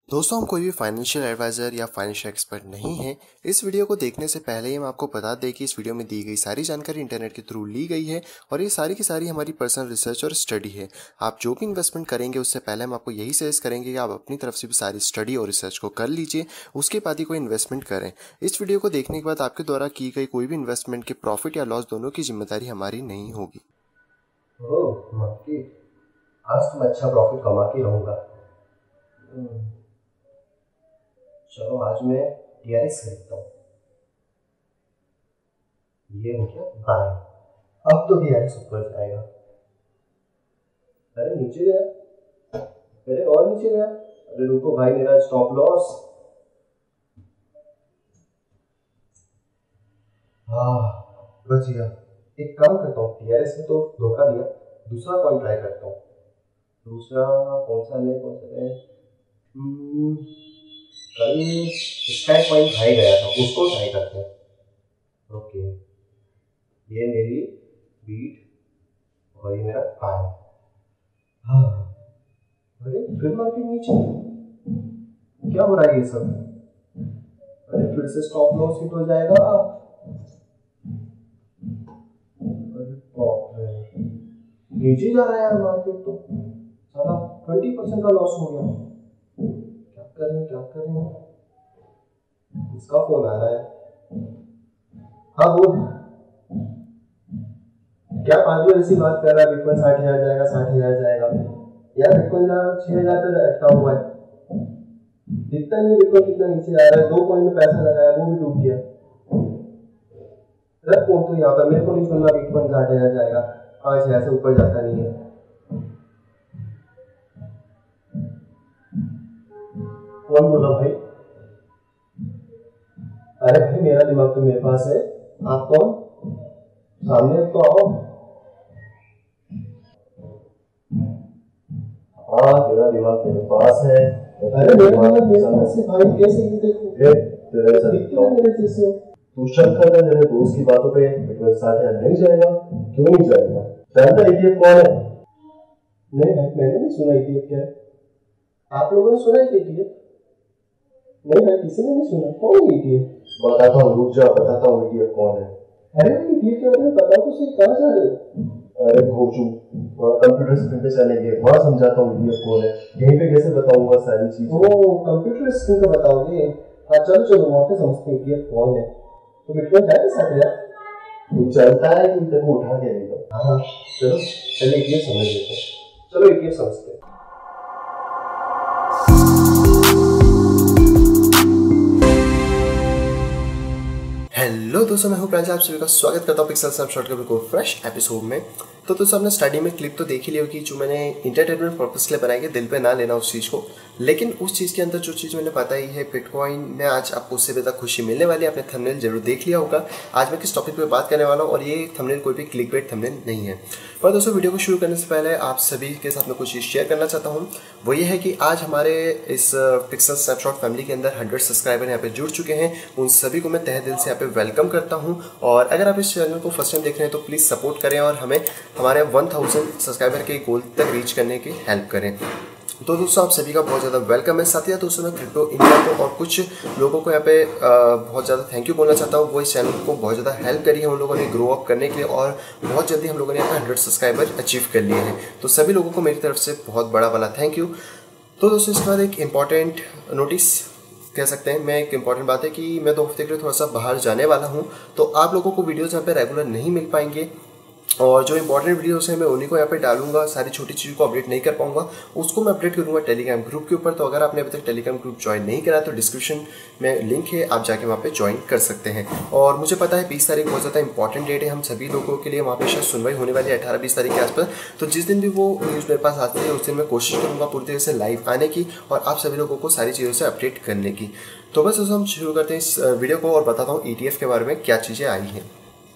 दोस्तों, हम कोई भी फाइनेंशियल एडवाइज़र या फाइनेंशियल एक्सपर्ट नहीं हैं। इस वीडियो को देखने से पहले ही हम आपको बता दें कि इस वीडियो में दी गई सारी जानकारी इंटरनेट के थ्रू ली गई है और ये सारी की सारी हमारी पर्सनल रिसर्च और स्टडी है। आप जो भी इन्वेस्टमेंट करेंगे उससे पहले हम आपको यही सजेस्ट करेंगे कि आप अपनी तरफ से भी सारी स्टडी और रिसर्च को कर लीजिए, उसके बाद ही कोई इन्वेस्टमेंट करें। इस वीडियो को देखने के बाद आपके द्वारा की गई कोई भी इन्वेस्टमेंट के प्रॉफिट या लॉस दोनों की जिम्मेदारी हमारी नहीं होगी। आज तो मैं अच्छा प्रॉफिट कमा के रहूँगा। चलो आज मैं TRX खरीदता हूँ। ये हो गया बाय। अब तो TRX ऊपर जाएगा। अरे नीचे गया, अरे और नीचे गया। अरे रुको भाई, मेरा स्टॉप लॉस। बच गया। एक काम करता हूँ, TRX में तो धोखा दिया, दूसरा कॉइन ट्राई करता हूँ। दूसरा कौन सा है? कल स्काई कॉइन ट्राई गया था, उसको ट्राई करते हैं। ओके, ये मेरी बीट और ये मेरा पाई। अरे फिर मार्केट नीचे, क्या हो रहा है ये सब? अरे फिर से स्टॉप लॉस हिट हो जाएगा। अरे बाप रे, नीचे जा रहा है यार मार्केट तो। साला 20% का लॉस हो गया। क्या करें? इसका फोन आ रहा है। हाँ बोल। क्या पागल ऐसी बात कर रहा है? बिटकॉइन 60,000 जाएगा, 60,000 जाएगा। यार बिटकॉइन 6,000 पे अटका हुआ है। दिखता नहीं बिटकॉइन कितना नीचे जा रहा है। 2 कॉइन में पैसा लगाया, वो भी डूब गया। रख फोन तो यहाँ पर, मेरे को नहीं सुनना बिटकॉइन 60,000 जाएगा। 5,000 से ऊपर जाता नहीं है। कौन बोला भाई? अरे भाई, मेरा दिमाग तो मेरे पास है। आप कौन? सामने तो आओ। तेरा दिमाग मेरे पास है। अरे मेरा दिमाग मेरे पास है भाई, कैसे? ये देखो मेरे जैसे तू शक करता है मेरे दोस्त की बातों पे। 60,000 नहीं जाएगा। क्यों नहीं जाएगा? जानता ETF कौन है? नहीं भाई, मैंने नहीं सुना ETF क्या है। आप लोगों ने सुना है ETF? नहीं भाई, किसी ने नहीं सुना। कौन है ETF? बताता हूँ, रुक जा, बताता हूँ ETF कौन है। अरे भाई, ETF के बारे में बताओ तो सही, कहाँ जा रहे हो? अरे घोचू, कंप्यूटर स्क्रीन पे चलेंगे, वहाँ समझाता हूँ ETF कौन है। यहीं पे कैसे बताऊंगा सारी चीजें? कंप्यूटर स्क्रीन पे बताओगे? हाँ चलो वहाँ पे समझते हैं ETF कौन है। तो बिटकॉइन जाएगा 60,000? तू चलता है कि तेरे को उठा के लेगा? हाँ चलो, चलिए ETF समझ लेते हैं। चलो ETF समझते हैं। हेलो दोस्तों, मैं हूं प्रांजल, आप सभी का स्वागत करता हूं पिक्सल स्नैपशॉट के बिल्कुल फ्रेश एपिसोड में। तो दोस्तों, आपने स्टार्टिंग में क्लिप तो देख ही ली होगी जो मैंने इंटरटेनमेंट पर्पस के लिए बनाई है, दिल पे ना लेना उस चीज़ को। लेकिन उस चीज़ के अंदर जो चीज़ मैंने बताई है बिटकॉइन में, आज आपको उससे ज़्यादा खुशी मिलने वाली है। आपने थंबनेल जरूर देख लिया होगा आज मैं किस टॉपिक पे बात करने वाला हूँ, और ये थंबनेल कोई भी क्लिकबेट थंबनेल नहीं है। पर दोस्तों, वीडियो को शुरू करने से पहले आप सभी के साथ मैं कुछ चीज़ शेयर करना चाहता हूँ। वो ये है कि आज हमारे इस पिक्सल स्नैपशॉट फैमिली के अंदर 100 सब्सक्राइबर यहाँ पे जुड़ चुके हैं। उन सभी को मैं तहे दिल से यहाँ पे वेलकम करता हूँ। और अगर आप इस चैनल को फर्स्ट टाइम देख रहे हैं तो प्लीज़ सपोर्ट करें और हमें हमारे 1000 सब्सक्राइबर के गोल तक रीच करने की हेल्प करें। तो दोस्तों, आप सभी का बहुत ज़्यादा वेलकम है। साथ ही दोस्तों, मैं क्रिप्टो इंडिया को और कुछ लोगों को यहाँ पे बहुत ज़्यादा थैंक यू बोलना चाहता हूँ। वो इस चैनल को बहुत ज़्यादा हेल्प करी है उन लोगों ने ग्रो अप करने के लिए, और बहुत जल्दी हम लोगों ने यहाँ पे 100 सब्सक्राइबर अचीव कर लिए हैं। तो सभी लोगों को मेरी तरफ से बहुत बड़ा वाला थैंक यू। तो दोस्तों, इसके बाद एक इम्पॉर्टेंट नोटिस कह सकते हैं, मैं एक इम्पॉर्टेंट बात है कि मैं 2 हफ्ते के लिए थोड़ा सा बाहर जाने वाला हूँ। तो आप लोगों को वीडियोज़ यहाँ पे रेगुलर नहीं मिल पाएंगे, और जो इंपॉर्टेंट वीडियोस हैं मैं उन्हीं को यहाँ पे डालूंगा। सारी छोटी चीज़ों को अपडेट नहीं कर पाऊंगा, उसको मैं अपडेट करूंगा टेलीग्राम ग्रुप के ऊपर। तो अगर आपने अभी तक टेलीग्राम ग्रुप ज्वाइन नहीं करा तो डिस्क्रिप्शन में लिंक है, आप जाके वहाँ पे ज्वाइन कर सकते हैं। और मुझे पता है 20 तारीख बहुत ज़्यादा इंपॉर्टेंट डेट है हम सभी लोगों के लिए। वहाँ पे शायद सुनवाई होने वाली है 18-20 तारीख के आसपास। तो जिस दिन भी वो न्यूज़ मेरे पास आती है उस दिन मैं कोशिश करूँगा पूरी तरह से लाइव आने की और आप सभी लोगों को सारी चीज़ों से अपडेट करने की। तो बस हम शुरू करते हैं इस वीडियो को और बताता हूँ ETF के बारे में क्या चीज़ें आई हैं।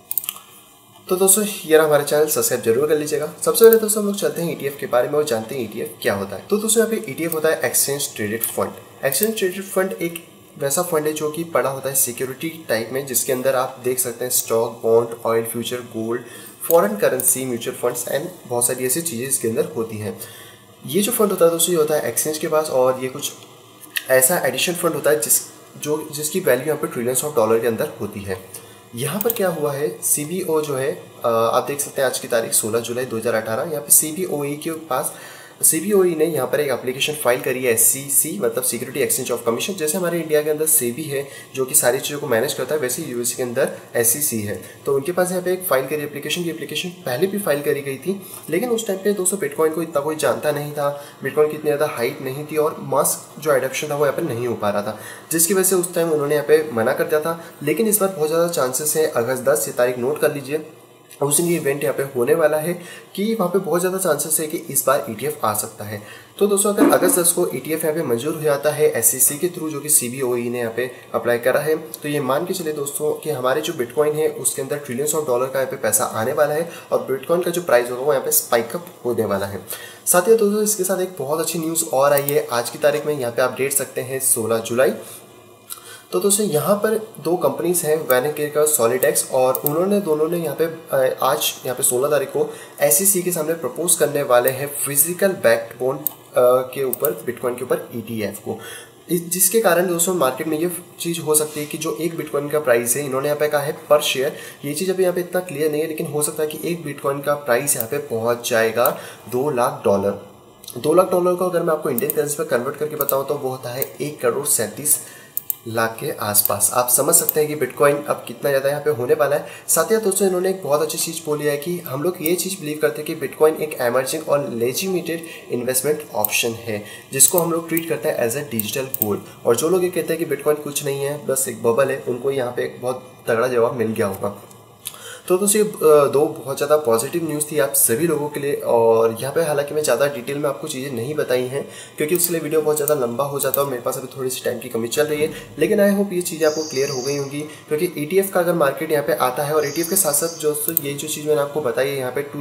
तो दोस्तों, ये रहा हमारा चैनल, सब्सक्राइब जरूर कर लीजिएगा। सबसे पहले दोस्तों हम लोग चलते हैं ETF के बारे में और जानते हैं ETF क्या होता है। तो दोस्तों, यहाँ पे ETF होता है exchange traded fund. Exchange traded fund एक वैसा फंड है जो कि पड़ा होता है सिक्योरिटी टाइप में, जिसके अंदर आप देख सकते हैं stock, bond, oil, future, gold, foreign currency, mutual funds and बहुत सारी ऐसी चीज़ें इसके अंदर होती हैं। ये जो फंड होता है दोस्तों, ये होता है एक्सचेंज के पास, और ये कुछ ऐसा एडिशन फंड होता है जिसकी वैल्यू यहाँ पे ट्रिलियंस ऑफ डॉलर के अंदर होती है। यहाँ पर क्या हुआ है, CBO जो है आप देख सकते हैं आज की तारीख 16 जुलाई 2018, यहाँ पे CBOE के पास CBOE ने यहाँ पर एक एप्लीकेशन फाइल करी है SEC मतलब सिक्योरिटी एक्सचेंज ऑफ कमीशन। जैसे हमारे इंडिया के अंदर SEBI है जो कि सारी चीज़ों को मैनेज करता है, वैसे यूएस के अंदर SEC है। तो उनके पास यहाँ पे एक फाइल करी एप्लीकेशन की एप्लीकेशन पहले भी फाइल करी गई थी, लेकिन उस टाइम पे दोस्तों बिटकॉइन को इतना कोई जानता नहीं था, बिटकॉइन की इतनी ज़्यादा हाइट नहीं थी और मास जो एडॉप्शन था वो यहाँ पर नहीं हो पा रहा था, जिसकी वजह से उस टाइम उन्होंने यहाँ पे मना कर दिया था। लेकिन इस बार बहुत ज़्यादा चांसेस है, अगस्त 10 ये तारीख नोट कर लीजिए, उस दिन ये इवेंट यहाँ पे होने वाला है कि वहाँ पे बहुत ज़्यादा चांसेस है कि इस बार ETF आ सकता है। तो दोस्तों अगर अगस्त 10 को ETF यहाँ पे मंजूर हो जाता है SEC के थ्रू, जो कि CBOE ने यहाँ पे अप्लाई करा है, तो ये मान के चले दोस्तों कि हमारे जो बिटकॉइन है उसके अंदर ट्रिलियंस ऑफ डॉलर का यहाँ पे पैसा आने वाला है और बिटकॉइन का जो प्राइस होगा वो यहाँ पे स्पाइक अप होने वाला है। साथ ही दोस्तों इसके साथ एक बहुत अच्छी न्यूज़ और आई है आज की तारीख में, यहाँ पे आप डेट सकते हैं 16 जुलाई। तो दोस्तों यहाँ पर दो कंपनीज हैं, वैनकेयर का सॉलिडेक्स, और दोनों ने यहाँ पे आज यहाँ पे 16 तारीख को SEC के सामने प्रपोज करने वाले हैं फिजिकल बैकबोन के ऊपर, बिटकॉइन के ऊपर ETF को, जिसके कारण दोस्तों मार्केट में ये चीज़ हो सकती है कि जो एक बिटकॉइन का प्राइस है, इन्होंने यहाँ पे कहा है पर शेयर, ये चीज़ अभी यहाँ पे इतना क्लियर नहीं है, लेकिन हो सकता है कि एक बिटकॉइन का प्राइस यहाँ पे पहुँच जाएगा $2 लाख। $2 लाख को अगर मैं आपको इंडियन करेंसी पर कन्वर्ट करके बताऊँ तो वो होता है 1,37 लाख के आसपास। आप समझ सकते हैं कि बिटकॉइन अब कितना ज़्यादा यहाँ पे होने वाला है। साथ ही दोस्तों इन्होंने एक बहुत अच्छी चीज़ बोली है कि हम लोग ये चीज़ बिलीव करते हैं कि बिटकॉइन एक एमर्जिंग और लेजिटिमेटेड इन्वेस्टमेंट ऑप्शन है, जिसको हम लोग ट्रीट करते हैं एज ए डिजिटल गोल्ड। और जो लोग ये कहते हैं कि बिटकॉइन कुछ नहीं है, बस एक बबल है, उनको यहाँ पे एक बहुत तगड़ा जवाब मिल गया होगा। तो दोस्तों ये दो बहुत ज़्यादा पॉजिटिव न्यूज़ थी आप सभी लोगों के लिए। और यहाँ पे हालांकि मैं ज़्यादा डिटेल में आपको चीज़ें नहीं बताई हैं क्योंकि उसके लिए वीडियो बहुत ज़्यादा लंबा हो जाता है और मेरे पास अभी थोड़ी सी टाइम की कमी चल रही है, लेकिन आई होप ये चीज़ें आपको क्लियर हो गई होंगी। क्योंकि ETF का अगर मार्केट यहाँ पे आता है और ETF के साथ साथ दोस्तों ये जो चीज़ मैंने आपको बताई है यहाँ पे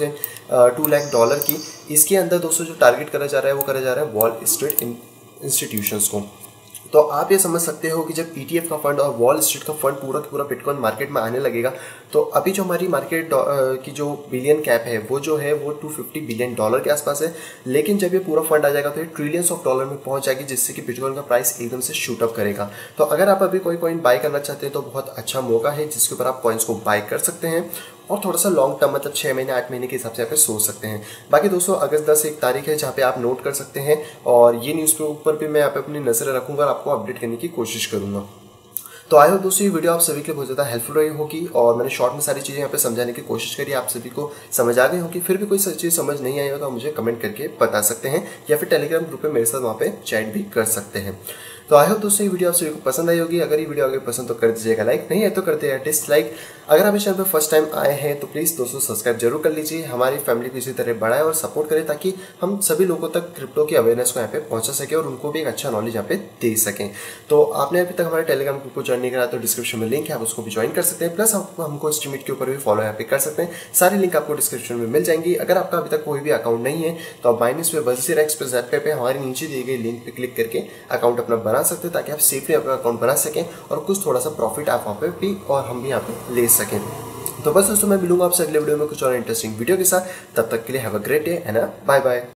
$2 लाख की, इसके अंदर दोस्तों जो टारगेट करा जा रहा है वो करा जा रहा है वॉल स्ट्रीट इंस्टीट्यूशंस को। तो आप ये समझ सकते हो कि जब ETF का फंड और वॉल स्ट्रीट का फंड पूरा बिटकॉइन मार्केट में आने लगेगा, तो अभी जो हमारी मार्केट की जो बिलियन कैप है वो जो है वो $250 बिलियन के आसपास है, लेकिन जब ये पूरा फंड आ जाएगा तो ये ट्रिलियंस ऑफ डॉलर में पहुंच जाएगी, जिससे कि बिटकॉइन का प्राइस एकदम से शूट अप करेगा। तो अगर आप अभी कोई कॉइन बाय करना चाहते हैं तो बहुत अच्छा मौका है जिसके ऊपर आप कॉइन्स को बाय कर सकते हैं और थोड़ा सा लॉन्ग टर्म मतलब 6 महीने 8 महीने के हिसाब से यहाँ पे सोच सकते हैं। बाकी दोस्तों अगस्त 10 एक तारीख है जहाँ पे आप नोट कर सकते हैं और ये न्यूज़ पे ऊपर भी मैं यहाँ पे अपनी नज़र रखूँगा और आपको अपडेट करने की कोशिश करूँगा। तो आई होप दोस्तों ये वीडियो आप सभी के लिए बहुत ज़्यादा हेल्पफुल रही होगी और मैंने शॉर्ट में सारी चीज़ें यहाँ पे समझाने की कोशिश करी, आप सभी को समझ आ गई होगी। फिर भी कोई चीज़ समझ नहीं आई हो तो आप मुझे कमेंट करके बता सकते हैं या फिर टेलीग्राम ग्रुप में मेरे साथ वहाँ पे चैट भी कर सकते हैं। तो आई होप दोस्तों ये वीडियो आप सभी को पसंद आई होगी। अगर ये वीडियो अगर पसंद तो कर दीजिएगा लाइक, नहीं है तो कर दीजिएगा डिसलाइक। अगर आप इस चैनल पर फर्स्ट टाइम आए हैं तो प्लीज़ दोस्तों सब्सक्राइब जरूर कर लीजिए, हमारी फैमिली को इसी तरह बढ़ाएं और सपोर्ट करें ताकि हम सभी लोगों तक क्रिप्टो की अवेयरनेस को यहाँ पे पहुँचा सके और उनको भी एक अच्छा नॉलेज यहाँ पे दे सकें। तो आपने अभी तक हमारे टेलीग्राम ग्रुप को ज्वाइन नहीं करा तो डिस्क्रिप्शन में लिंक है, आप उसको भी ज्वाइन कर सकते हैं। प्लस आप हमको स्ट्रीमिट के ऊपर भी फॉलो यहाँ पे कर सकते हैं, सारी लिंक आपको डिस्क्रिप्शन में मिल जाएंगी। अगर आपका अभी तक कोई भी अकाउंट नहीं है तो आप बाइनेंस पे बजीर एक्सप्रेस ऐप पे हमारे नीचे दिए गए लिंक पे क्लिक करके अकाउंट अपना बना सकते हैं ताकि आप सेफली अपना अकाउंट बना सकें और कुछ थोड़ा सा प्रॉफिट आप वहाँ पे भी और हम भी यहाँ पे ले सकें। तो बस दोस्तों मैं मिलूंगा आपसे अगले वीडियो में कुछ और इंटरेस्टिंग वीडियो के साथ। तब तक के लिए have a great day and bye bye.